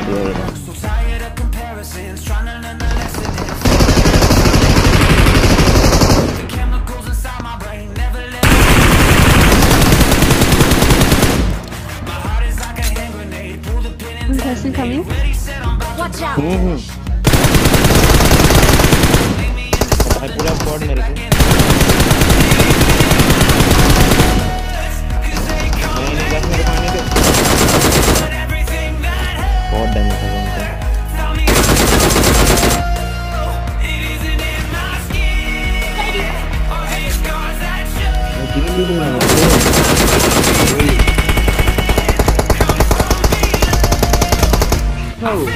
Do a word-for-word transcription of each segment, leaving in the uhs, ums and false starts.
One person coming. Watch out. हम्म भाई पूरा squad मेरे को नहीं नहीं बस मेरे पानी दे बहुत डैमेज है उनका मैं किल भी नहीं मारा oh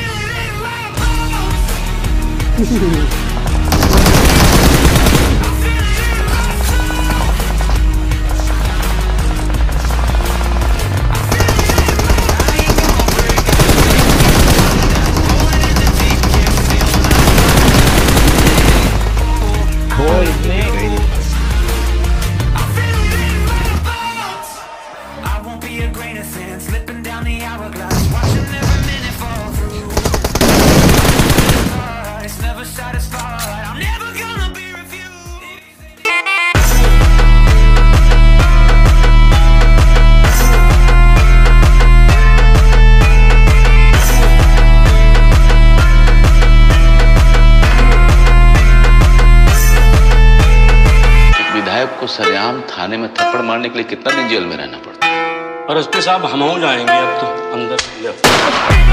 को सरेआम थाने में थप्पड़ मारने के लिए कितना दिन जेल में रहना पड़ता है। और एस पी साहब हम हो जाएंगे अब तो अंदर।